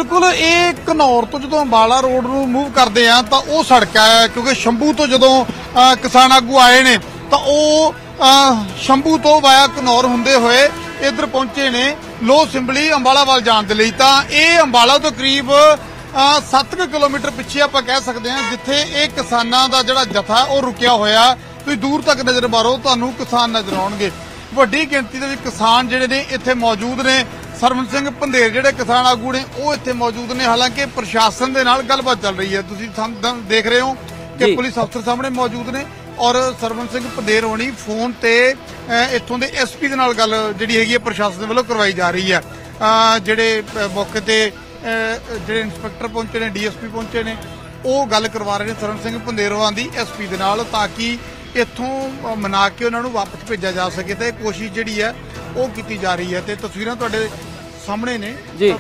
बिल्कुल ये घनौर तो जो अंबाला रोड नूं मूव करते हैं तो वह सड़क है, क्योंकि शंभू तो जो किसान आगू आए ने तो शंभू तो वाया घनौर हुंदे हुए इधर पहुंचे ने लो सिंबली अंबाला वाल जाण दे लई। तां ये अंबाला तो करीब 7 किलोमीटर पिछे आप कह सकते हैं जिथे ये किसानां दा जिहड़ा जथा है वह रुकिया होया। तुसीं दूर तक नज़र मारो तुहानूं किसान नज़र आउणगे। वड्डी गिणती दे विच किसान जिहड़े ने इत्थे मौजूद ने। सरवण सिंह पंधेर जिहड़े किसान आगू ने वो इत्थे मौजूद ने। हालांकि प्रशासन दे नाल गलबात चल रही है, तुसीं देख रहे हो कि पुलिस अफसर सामने मौजूद ने और सरवण सिंह पंधेर होनी फोन ते इत्थों दे SP दे नाल गल जिहड़ी हैगी प्रशासन वालों करवाई जा रही है। जिहड़े मौके ते जिहड़े इंस्पैक्टर पहुंचे ने, DSP पहुंचे ने, वो गल करवा रहे हैं सरवण सिंह पंधेर होरां दी SP दे नाल ताकि इत्थों मना के उन्होंने वापस भेजा जा सके। तो कोशिश जिहड़ी है वो की जा रही है। तो तस्वीरां तुहाडे सामने ने,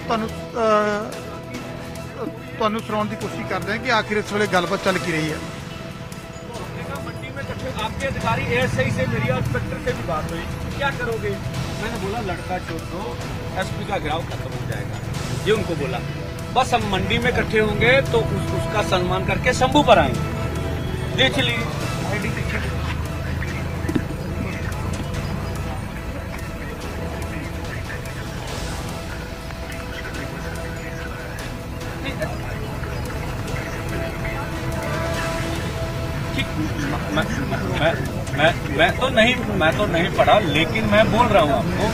तुहानूं सुणाउण दी कोशिश करते हैं कि आखिर इस वेले गलबात चल की रही है। मंडी में आपके अधिकारी ASI से मेरी और इंस्पेक्टर से भी बात हुई, क्या करोगे? मैंने बोला लड़का छोड़ दो, SP का घेराव खत्म हो जाएगा, ये उनको बोला। बस हम मंडी में इकट्ठे होंगे तो उसका सम्मान करके शंभू पर आएंगे। देख लीजिए मैं तो नहीं पढ़ा, लेकिन मैं बोल रहा हूँ आपको।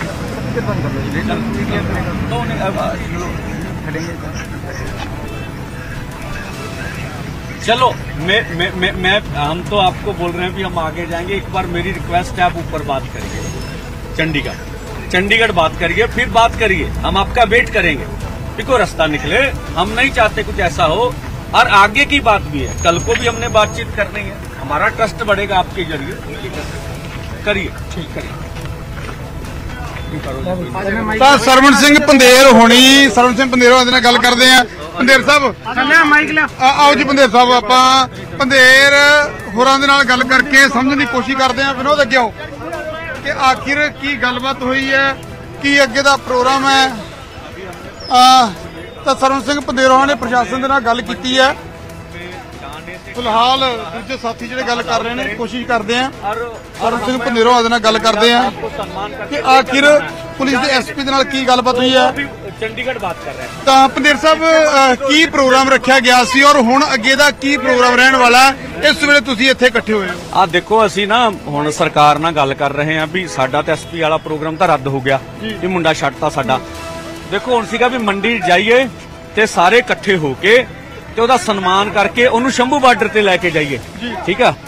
चलो मैं हम तो आपको बोल रहे हैं कि हम आगे जाएंगे। एक बार मेरी रिक्वेस्ट है, आप ऊपर बात करिए, चंडीगढ़ बात करिए, फिर बात करिए। हम आपका वेट करेंगे, देखो रास्ता निकले। हम नहीं चाहते कुछ ऐसा हो। और आगे की बात भी है, कल को भी हमने बातचीत करनी है, हमारा ट्रस्ट बढ़ेगा आपके जरिए। करिए, ठीक करिए। सरवण सिंह पंधेर होनी, सरवण सिंह पंधेर होनी नाल गल करदे हैं। पंधेर साहब आओ जी। पंधेर साहब आपां पंधेर होरां दे नाल गल करके समझण दी कोशिश करदे हैं। विनोद अगे आओ कि आखिर की गलबात हुई है, की अगे दा प्रोग्राम है। तो सरवण सिंह पंधेर होरां ने प्रशासन दे नाल गल कीती है। फिलहाल दूजे साथी जिहड़े गल कर रहे हैं कोशिश करते हैं सरवण सिंह पंधेर होरां नाल गल करते हैं कि आखिर पुलिस के SP दे नाल की गलबात हुई है। चंडीगढ़ बात कर रहे हैं। तो पंधेर साहब की प्रोग्राम रखा गया सी और हुण अगे दा की प्रोग्राम रहने वाला इस वेले तुसीं इत्थे इकट्ठे होए हो? आ देखो असीं ना हुण सरकार नाल गल कर रहे हैं भी साडा ते SP वाला प्रोग्राम तो रद्द हो गया, ये मुंडा छड्डता साडा। देखो हुण सीगा भी मंडी जाइए ते सारे इकट्ठे होके ते ओदा सन्मान करके ओनू शंभू बार्डर ते लैके जाइए, ठीक है।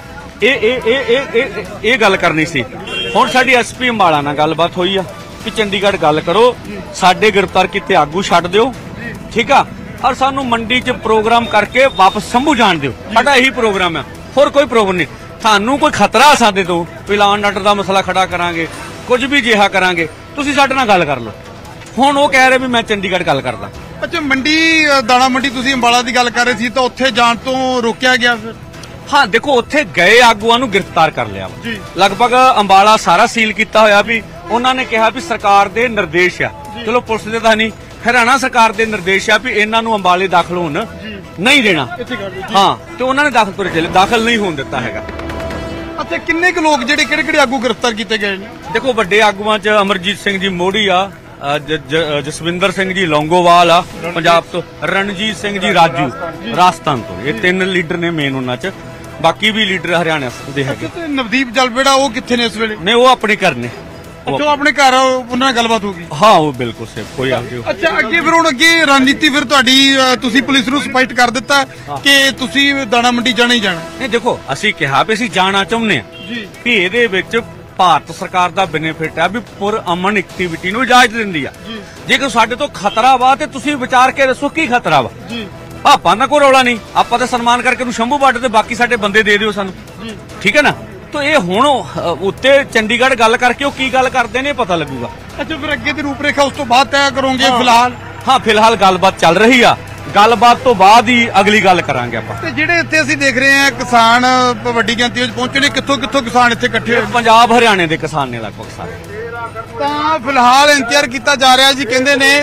ये गल करनी सी। हुण साडी SP अंबाला नाल गलबात होई आ कि चंडीगढ़ गल करो, साडे गिरफ्तार किते आगू छड्ड दिओ, ठीक है, और सानू मंडी च प्रोग्राम करके वापस शंभू जाण दिओ। साडा यही प्रोग्राम है, होर कोई प्रोग्राम नहीं। थानू कोई खतरा साडे तो कोई लॉ एंड ऑर्डर दा मसला खड़ा करांगे, कुछ भी जिहा करांगे, तुसीं साडे नाल गल कर लो। हुण वो कह रहे भी मैं चंडीगढ़ गल करदा। अच्छा, मंडी दाणा मंडी तुसीं अंबाला दी गल कर रहे सी तो उत्थे जाण तो रोकिया गया फिर? हाँ देखो उत्थे गए आगूआं नूं गिरफ्तार कर लिया, लगभग अंबाला सारा सील किया होया भी उन्होंने ने कहा भी सरकार दे निर्देश आ, चलो पुलिस दे तां नहीं, हरियाणा सरकार दे निर्देश आ भी इन्हां नूं अंबाले दाखल होण नहीं देना। हाँ तो उन्होंने दाखल नहीं होण दिता हैगा। अच्छा, किन्ने क लोग जिहड़े किहड़े आगू गिरफ्तार किए गए ने? देखो वड्डे आगूआं च अमरजीत सिंह जी मोड़ी आ, जसविंदर सिंह जी लौंगोवाल आ पंजाब तो, रणजीत सिंह जी राजू राजस्थान तो, ये 3 लीडर ने मेन उन्हां च, बाकी भी लीडर हरियाणा दे हैगे। नवदीप जलवेड़ा वो कित्थे ने इस वेले? नहीं वो अपने घर ने। अच्छा, अपने घर उन्हां नाल गलबात होगी? हाँ वो बिल्कुल सेफ, कोई आगे। अच्छा, अगे फिर हुण अगे रणनीति फिर तुहाडी तुसीं पुलिस नूं स्पष्ट कर दिता कि तुसीं दाणा मंडी जाना ही जाना? नहीं देखो असीं कहा भी असीं जाना चाहुंदे आ भी इहदे विच भारत सरकार का बेनिफिट है भी पुर अमन एक्टिविटी नूं इजाजत दिंदी आ। जेकर साडे तो खतरा वा ते तुसीं विचार के दसो की खतरा वा। आपां दा कोई रौला नहीं, आपां तां सन्मान करके शंभू बार्डर ते बाकी साडे बंदे दे दिओ सानूं, ठीक है ना। तो ये हुण उत्ते चंडीगढ़ गल करके वो की गल करदे ने पता लगूगा। अच्छा, फिर अगे दी रूपरेखा उस तो बाद तय करोगे? फिलहाल हाँ फिलहाल गलबात चल रही आ, गलबात तो बाद ही अगली गल करांगे आपां। ते जिहड़े इत्थे असीं देख रहे हैं किसान वड्डी गिणती विच पहुंचे ने, कित्थों कित्थों किसान इत्थे इकट्ठे होए? पंजाब हरियाणे दे किसान ने लगभग सारे। तां फिलहाल इंतजार किया जा रहा जी, कहंदे ने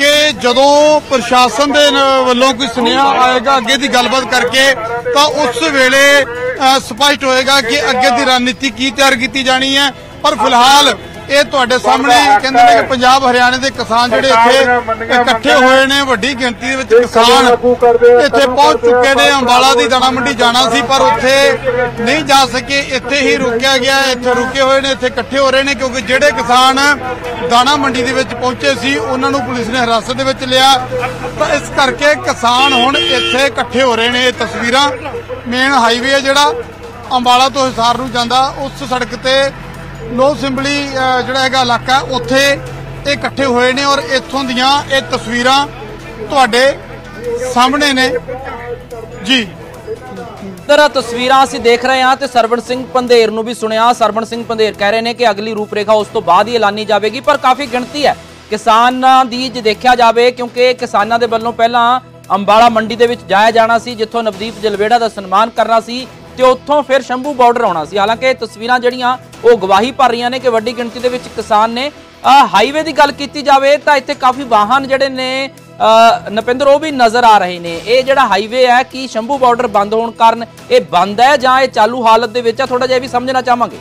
ਕਿ ਜਦੋਂ ਪ੍ਰਸ਼ਾਸਨ ਦੇ ਵੱਲੋਂ ਕੋਈ ਸੁਨੇਹਾ ਆਏਗਾ ਅੱਗੇ ਦੀ ਗੱਲਬਾਤ ਕਰਕੇ ਤਾਂ ਉਸ ਵੇਲੇ ਸਪਸ਼ਟ ਹੋਏਗਾ ਕਿ ਅੱਗੇ ਦੀ ਰਣਨੀਤੀ ਕੀ ਤਿਆਰ ਕੀਤੀ ਜਾਣੀ ਹੈ। ਪਰ ਫਿਲਹਾਲ ਇਹ ਤੁਹਾਡੇ ਸਾਹਮਣੇ ਕਹਿੰਦੇ ਨੇ ਕਿ ਪੰਜਾਬ ਹਰਿਆਣੇ ਦੇ ਕਿਸਾਨ ਜਿਹੜੇ ਇੱਥੇ ਇਕੱਠੇ ਹੋਏ ਨੇ, ਵੱਡੀ ਗਿਣਤੀ ਦੇ ਵਿੱਚ ਕਿਸਾਨ ਇੱਥੇ ਪਹੁੰਚ ਚੁੱਕੇ ਨੇ। ਅੰਬਾਲਾ ਦੀ ਦਾਣਾ ਮੰਡੀ ਜਾਣਾ ਸੀ ਪਰ ਉੱਥੇ ਨਹੀਂ ਜਾ ਸਕੇ, ਇੱਥੇ ਹੀ ਰੁਕਿਆ ਗਿਆ। ਇੱਥੇ ਰੁਕੇ ਹੋਏ ਨੇ, ਇੱਥੇ ਇਕੱਠੇ ਹੋ ਰਹੇ ਨੇ ਕਿਉਂਕਿ ਜਿਹੜੇ ਕਿਸਾਨ ਦਾਣਾ ਮੰਡੀ ਦੇ ਵਿੱਚ ਪਹੁੰਚੇ ਸੀ ਉਹਨਾਂ ਨੂੰ ਪੁਲਿਸ ਨੇ ਹਿਰਾਸਤ ਦੇ ਵਿੱਚ ਲਿਆ। ਤਾਂ ਇਸ ਕਰਕੇ ਕਿਸਾਨ ਹੁਣ ਇੱਥੇ ਇਕੱਠੇ ਹੋ ਰਹੇ ਨੇ। ਇਹ ਤਸਵੀਰਾਂ ਮੇਨ ਹਾਈਵੇ ਹੈ ਜਿਹੜਾ ਅੰਬਾਲਾ ਤੋਂ ਹਿਸਾਰ ਨੂੰ ਜਾਂਦਾ, ਉਸ ਸੜਕ ਤੇ ਲੋਹ ਸਿੰਬਲੀ ਜਿਹੜਾ ਹੈਗਾ ਇਲਾਕਾ, ਉੱਥੇ ਇਹ ਇਕੱਠੇ ਹੋਏ ਨੇ ਔਰ ਇੱਥੋਂ ਦੀਆਂ ਇਹ ਤਸਵੀਰਾਂ ਤੁਹਾਡੇ ਸਾਹਮਣੇ ਨੇ ਜੀ। ਤਰ੍ਹਾਂ ਤਸਵੀਰਾਂ ਅਸੀਂ ਦੇਖ ਰਹੇ ਹਾਂ ਤੇ ਸਰਵਣ ਸਿੰਘ ਪੰਧੇਰ ਨੂੰ ਵੀ ਸੁਣਿਆ। ਸਰਵਣ ਸਿੰਘ ਪੰਧੇਰ ਕਹਿ ਰਹੇ ਨੇ ਕਿ ਅਗਲੀ ਰੂਪਰੇਖਾ ਉਸ ਤੋਂ ਬਾਅਦ ਹੀ ਐਲਾਨੀ ਜਾਵੇਗੀ, ਪਰ ਕਾਫੀ ਗਿਣਤੀ ਹੈ ਕਿਸਾਨਾਂ ਦੀ ਜੇ ਦੇਖਿਆ ਜਾਵੇ, ਕਿਉਂਕਿ ਕਿਸਾਨਾਂ ਦੇ ਵੱਲੋਂ ਪਹਿਲਾਂ ਅੰਬਾਲਾ ਮੰਡੀ ਦੇ ਵਿੱਚ ਜਾਇਆ ਜਾਣਾ ਸੀ ਜਿੱਥੋਂ ਨਵਦੀਪ ਜਲਵੇੜਾ ਦਾ ਸਨਮਾਨ ਕਰਨਾ ਸੀ ਤੇ ਉੱਥੋਂ ਫਿਰ ਸ਼ੰਭੂ ਬਾਰਡਰ ਆਉਣਾ ਸੀ। ਹਾਲਾਂਕਿ ਇਹ ਤਸਵੀਰਾਂ ਜਿਹੜੀਆਂ ਉਹ ਗਵਾਹੀ ਭਰ ਰਹੀਆਂ ਨੇ ਕਿ ਵੱਡੀ ਗਿਣਤੀ ਦੇ ਵਿੱਚ ਕਿਸਾਨ ਨੇ। ਹਾਈਵੇ ਦੀ ਗੱਲ ਕੀਤੀ ਜਾਵੇ ਤਾਂ ਇੱਥੇ ਕਾਫੀ ਵਾਹਨ ਜਿਹੜੇ ਨੇ ਨਪਿੰਦਰ ਉਹ ਵੀ ਨਜ਼ਰ ਆ ਰਹੇ ਨੇ। ਇਹ ਜਿਹੜਾ ਹਾਈਵੇ ਹੈ ਕਿ ਸ਼ੰਭੂ ਬਾਰਡਰ ਬੰਦ ਹੋਣ ਕਾਰਨ ਇਹ ਬੰਦ ਹੈ ਜਾਂ ਇਹ ਚਾਲੂ ਹਾਲਤ ਦੇ ਵਿੱਚ ਹੈ, ਥੋੜਾ ਜਿਹਾ ਵੀ ਸਮਝਣਾ ਚਾਹਾਂਗੇ।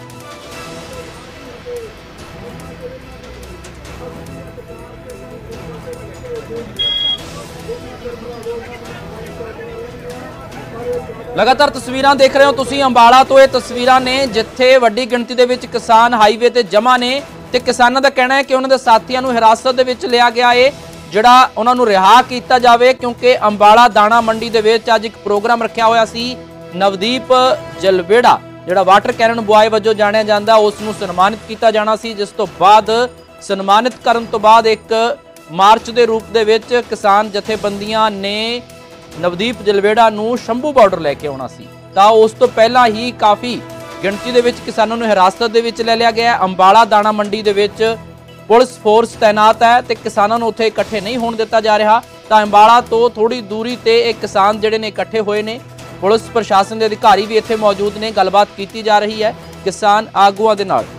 लगातार तस्वीरां देख रहे हो तुसी अंबाला तो ये तस्वीरां ने जिथे वड्डी गिणती दे विच किसान हाईवे ते जमा ने ते किसानां दा कहना है कि उन्हां दे साथियां नूं हिरासत दे विच लिया गया है, जिहड़ा उन्हां नूं रिहा कीता जावे क्योंकि अंबाला दाणा मंडी दे विच अज एक प्रोग्राम रखिया होया सी। नवदीप जलवेड़ा जिहड़ा वाटर कैनन बॉय वजों जाणिया जांदा उस नूं सन्मानित कीता जाना सी, जिस तो बाद सन्मानित करन तो बाद एक मार्च दे रूप दे विच किसान जथेबंदियां ने नवदीप जलवेड़ा नूं शंभू बार्डर लैके आउणा सी। तां उस तो पहला ही काफ़ी गिणती दे विच किसानां नूं हिरासत दे विच ले लिया गया। अंबाला दाणा मंडी दे विच पुलिस फोर्स तैनात है ते किसानां नूं उत्थे इकट्ठे नहीं होण दित्ता जा रहा। तां अंबाला तो थोड़ी दूरी ते एक किसान जिहड़े ने इकट्ठे होए ने, पुलिस प्रशासन के अधिकारी भी इत्थे मौजूद ने, गलबात की जा रही है किसान आगुआं दे नाल।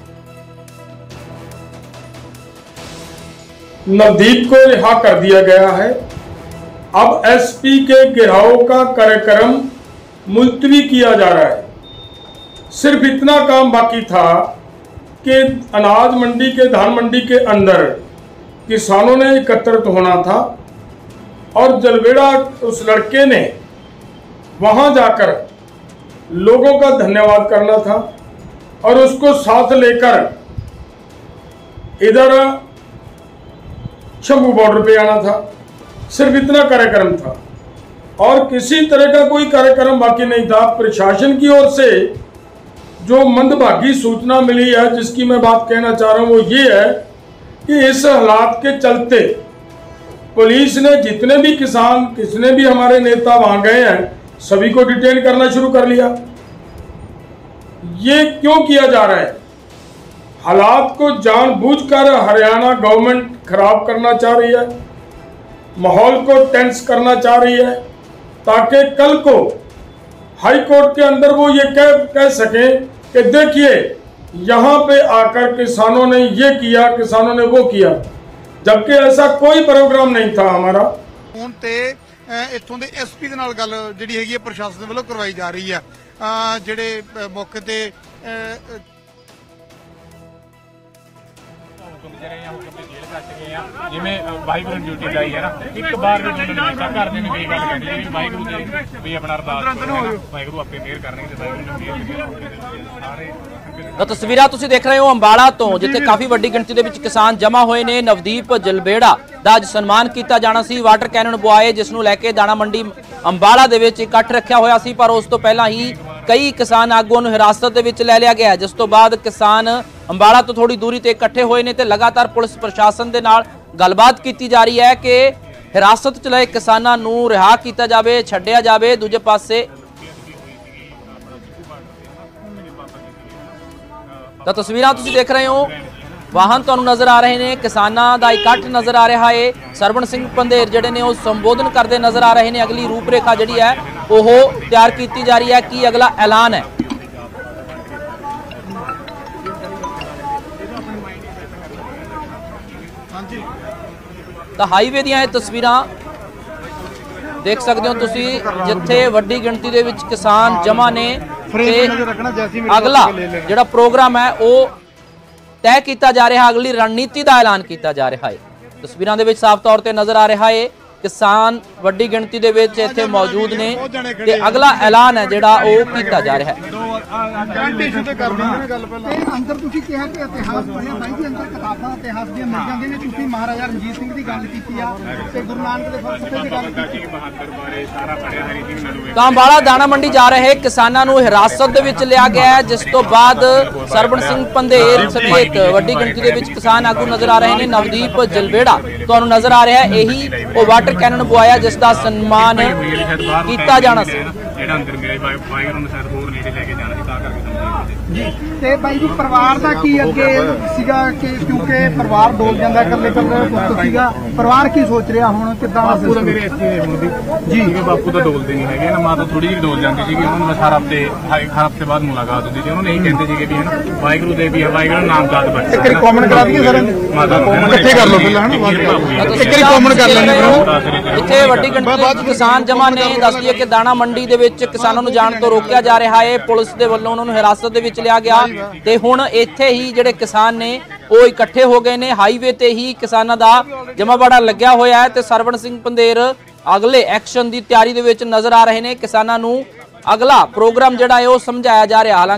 नवदीप को रिहा कर दिया गया है। अब एसपी के घेराव का कार्यक्रम मुलतवी किया जा रहा है। सिर्फ इतना काम बाकी था कि अनाज मंडी के धान मंडी के अंदर किसानों ने एकत्रित होना था और जलवेड़ा उस लड़के ने वहां जाकर लोगों का धन्यवाद करना था और उसको साथ लेकर इधर शंभू बॉर्डर पे आना था। सिर्फ इतना कार्यक्रम था और किसी तरह का कोई कार्यक्रम बाकी नहीं था। प्रशासन की ओर से जो मंदभागी सूचना मिली है, जिसकी मैं बात कहना चाह रहा हूं, वो ये है कि इस हालात के चलते पुलिस ने जितने भी किसान, कितने भी हमारे नेता वहां गए हैं, सभी को डिटेन करना शुरू कर लिया। ये क्यों किया जा रहा है? हालात को जानबूझकर हरियाणा गवर्नमेंट खराब करना चाह रही है, माहौल को टेंस करना चाह रही है, ताकि कल को हाई कोर्ट के अंदर वो ये कह सके कि देखिए यहाँ पे आकर किसानों ने ये किया, किसानों ने वो किया, जबकि ऐसा कोई प्रोग्राम नहीं था हमारा। फोन ते इत्थों दे एसपी दे नाल गल जिहड़ी हैगी प्रशासन दे वल्लों करवाई जा रही है। जिहड़े मौके ते जिमें वाहिगुरू ड्यूटी लाई है ना, एक बार भी हमेशा घर में भी गल करनी है वाहिगुरू जी भी अपना अरदास करो, वाहिगुरू आपे मेहर करनगे ते वाहिगुरू ने सारे। ਤਾਂ ਤਸਵੀਰਾਂ ਤੁਸੀਂ ਦੇਖ ਰਹੇ ਹੋ ਅੰਬਾਲਾ ਤੋਂ, ਜਿੱਥੇ ਕਾਫੀ ਵੱਡੀ ਗਿਣਤੀ ਦੇ ਵਿੱਚ ਕਿਸਾਨ ਜਮਾ ਹੋਏ ਨੇ। ਨਵਦੀਪ ਜਲਵੇੜਾ ਦਾ ਅੱਜ ਸਨਮਾਨ ਕੀਤਾ ਜਾਣਾ ਸੀ, ਵਾਟਰ ਕੈਨਨ ਬੁਆਏ, ਜਿਸ ਨੂੰ ਲੈ ਕੇ ਦਾਣਾ ਮੰਡੀ ਅੰਬਾਲਾ ਦੇ ਵਿੱਚ ਇਕੱਠ ਰੱਖਿਆ ਹੋਇਆ ਸੀ, ਪਰ ਉਸ ਤੋਂ ਪਹਿਲਾਂ ਹੀ ਕਈ ਕਿਸਾਨ ਆਗੂਆਂ ਨੂੰ ਹਿਰਾਸਤ ਦੇ ਵਿੱਚ ਲੈ ਲਿਆ ਗਿਆ, ਜਿਸ ਤੋਂ ਬਾਅਦ ਕਿਸਾਨ ਅੰਬਾਲਾ ਤੋਂ ਥੋੜੀ ਦੂਰੀ ਤੇ ਇਕੱਠੇ ਹੋਏ ਨੇ ਤੇ ਲਗਾਤਾਰ ਪੁਲਿਸ ਪ੍ਰਸ਼ਾਸਨ ਦੇ ਨਾਲ ਗੱਲਬਾਤ ਕੀਤੀ ਜਾ ਰਹੀ ਹੈ ਕਿ ਹਿਰਾਸਤ 'ਚ ਲਏ ਕਿਸਾਨਾਂ ਨੂੰ ਰਿਹਾ ਕੀਤਾ ਜਾਵੇ, ਛੱਡਿਆ ਜਾਵੇ। ਦੂਜੇ ਪਾਸੇ ਤਾਂ ਤਸਵੀਰਾਂ ਤੁਸੀਂ ਦੇਖ ਰਹੇ ਹੋ, ਵਾਹਨ ਤੁਹਾਨੂੰ ਨਜ਼ਰ ਆ ਰਹੇ ਨੇ, ਕਿਸਾਨਾਂ ਦਾ ਇਕੱਠ ਨਜ਼ਰ ਆ ਰਿਹਾ ਹੈ। ਸਰਵਣ ਸਿੰਘ ਪੰਧੇਰ ਜਿਹੜੇ ਨੇ ਉਹ ਸੰਬੋਧਨ ਕਰਦੇ ਨਜ਼ਰ ਆ ਰਹੇ ਨੇ। ਅਗਲੀ ਰੂਪਰੇਖਾ ਜਿਹੜੀ ਹੈ ਉਹ ਤਿਆਰ ਕੀਤੀ ਜਾ ਰਹੀ ਹੈ, ਕੀ ਅਗਲਾ ਐਲਾਨ ਹੈ। ਤਾਂ ਹਾਈਵੇ ਦੀਆਂ ਇਹ ਤਸਵੀਰਾਂ ਦੇਖ ਸਕਦੇ ਹੋ ਤੁਸੀਂ, ਜਿੱਥੇ ਵੱਡੀ ਗਿਣਤੀ ਦੇ ਵਿੱਚ ਕਿਸਾਨ ਜਮ੍ਹਾਂ ਨੇ ਤੇ ਅਗਲਾ ਜਿਹੜਾ ਪ੍ਰੋਗਰਾਮ ਹੈ ਉਹ ਤੈਅ ਕੀਤਾ ਜਾ ਰਿਹਾ, ਅਗਲੀ ਰਣਨੀਤੀ ਦਾ ਐਲਾਨ ਕੀਤਾ ਜਾ ਰਿਹਾ ਹੈ। ਤਸਵੀਰਾਂ ਦੇ ਵਿੱਚ ਸਾਫ਼ ਤੌਰ ਤੇ ਨਜ਼ਰ ਆ ਰਿਹਾ ਹੈ ਕਿਸਾਨ ਵੱਡੀ ਗਿਣਤੀ ਦੇ ਵਿੱਚ ਇੱਥੇ ਮੌਜੂਦ ਨੇ ਤੇ ਅਗਲਾ ਐਲਾਨ ਹੈ ਜਿਹੜਾ ਉਹ ਕੀਤਾ ਜਾ ਰਿਹਾ ਹੈ। ਅੰਦਰ ਤੁਸੀਂ ਕਿਹਾ ਕਿ ਇਤਿਹਾਸ ਪੜ੍ਹਿਆ ਬਾਈ ਜੀ, ਅੰਦਰ ਕਿਤਾਬਾਂ ਇਤਿਹਾਸ ਦੀਆਂ ਮਿਲ ਜਾਂਦੀਆਂ ਨੇ। ਤੁਸੀਂ ਮਹਾਰਾਜਾ ਰਣਜੀਤ ਸਿੰਘ ਦੀ ਗੱਲ ਕੀਤੀ ਆ ਤੇ ਗੁਰੂ ਨਾਨਕ ਦੇ ਫਲਸਫੇ ਦੀ ਗੱਲ ਕੀਤੀ। ਬਹਾਦਰ ਬਾਰੇ ਸਾਰਾ ਪੜਿਆ ਹਰੀ ਸਿੰਘ ਨਲੂਏ। ਤਾਂ ਅੰਬਾਲਾ ਦਾਣਾ ਮੰਡੀ ਜਾ ਰਹੇ ਕਿਸਾਨਾਂ ਨੂੰ ਹਿਰਾਸਤ ਦੇ ਵਿੱਚ ਲਿਆ ਗਿਆ ਹੈ, ਜਿਸ ਤੋਂ ਬਾਅਦ ਸਰਵਣ ਸਿੰਘ ਪੰਧੇਰ ਸਮੇਤ ਵੱਡੀ ਗਿਣਤੀ ਦੇ ਵਿੱਚ ਕਿਸਾਨ ਆਗੂ ਨਜ਼ਰ ਆ ਰਹੇ ਨੇ। ਨਵਦੀਪ ਜਲਵੇੜਾ ਤੁਹਾਨੂੰ ਨਜ਼ਰ ਆ ਰਿਹਾ ਹੈ, ਇਹੀ ਉਹ ਵਾਟਰ ਕੈਨਨ ਬੁਆਇਆ ਜਿਸ ਦਾ ਸਨਮਾਨ ਕੀਤਾ ਜਾਣਾ ਸੀ। ਜਿਹੜਾ ਅੰਦਰ ਮੇਰੇ ਬਾਈਕ ਨੂੰ ਸ਼ਾਇਦ ਹੋਰ ਨੇੜੇ ਲੈ ਕੇ ਜਾਣਾ ਸੀ, ਤਾਂ ਕਰਕੇ ਤੇ ਬਾਈ ਜੀ ਪਰਿਵਾਰ ਦਾ ਕੀ ਅੱਗੇ ਸੀਗਾ ਕਿ ਕਿਉਂਕਿ ਪਰਿਵਾਰ ਡੋਲ ਜਾਂਦਾ, ਇਕੱਲੇ ਪੁੱਤ ਸੀਗਾ, ਪਰਿਵਾਰ ਕੀ ਸੋਚ ਰਿਹਾ ਹੁਣ, ਕਿੱਦਾਂ ਬਾਪੂ ਦਾ ਮੇਰੇ ਇੱਥੇ ਹੁਣ ਦੀ ਜੀ ਬਾਪੂ ਤਾਂ ਡੋਲਦੇ ਨਹੀਂ ਹੈਗੇ ਨਾ, ਮਾਂ ਤਾਂ ਥੋੜੀ ਜਿਹੀ ਡੋਲ ਜਾਂਦੀ ਸੀਗੀ। ਉਹਨਾਂ ਨੂੰ ਹਰ ਹਫ਼ਤੇ ਬਾਅਦ ਮੁਲਾਕਾਤ ਹੁੰਦੀ ਸੀ। ਉਹਨਾਂ ਨੇ ਇਹ ਕਹਿੰਦੇ ਸੀਗੇ ਵੀ ਹਨਾ ਵਾਹਿਗੁਰੂ ਦੇ ਵੀ ਵਾਹਿਗੁਰੂ ਨਾਮ ਯਾਦ ਬਣ ਇੱਕ ਵਾਰੀ ਕਾਮਨ ਕਰਾ ਦਈਏ ਸਰ, ਮਾਤਾ ਇਕੱਠੇ ਕਰ ਲਓ ਪਹਿਲਾਂ ਹਨਾ, ਇੱਕ ਵਾਰੀ ਕਾਮਨ ਕਰ ਲੈਣੇ। ਇੱਥੇ ਵੱਡੀ ਗਿਣਤੀ ਦੇ ਵਿੱਚ ਕਿਸਾਨ ਜਮ੍ਹਾਂ ਨੇ। ਦੱਸ ਦਈਏ ਕਿ ਦਾਣਾ ਮੰਡੀ ਦੇ ਵਿੱਚ ਕਿਸਾਨਾਂ ਨੂੰ ਜਾਣ ਤੋਂ ਰੋਕਿਆ ਜਾ ਰਿਹਾ ਹੈ, ਪੁਲਿਸ ਦੇ ਵੱਲੋਂ ਉਹਨਾਂ ਨੂੰ ਹਿਰਾਸਤ ਦੇ ਵਿੱਚ ਲਿਆ ਗਿਆ ਤੇ ਹੁਣ ਇੱਥੇ ਹੀ ਜਿਹੜੇ ਕਿਸਾਨ ਨੇ ਉਹ ਇਕੱਠੇ ਹੋ ਗਏ ਨੇ। ਹਾਈਵੇ ਤੇ ਹੀ ਕਿਸਾਨਾਂ ਦਾ ਜਮਾਵੜਾ ਲੱਗਿਆ ਹੋਇਆ ਹੈ ਤੇ ਸਰਵਣ ਸਿੰਘ ਪੰਧੇਰ ਅਗਲੇ ਐਕਸ਼ਨ ਦੀ ਤਿਆਰੀ ਦੇ ਵਿੱਚ ਨਜ਼ਰ ਆ ਰਹੇ ਨੇ। ਕਿਸਾਨਾਂ ਨੂੰ ਅਗਲਾ ਪ੍ਰੋਗਰਾਮ ਜਿਹੜਾ ਹੈ ਉਹ ਸਮਝਾਇਆ ਜਾ ਰਿਹਾ।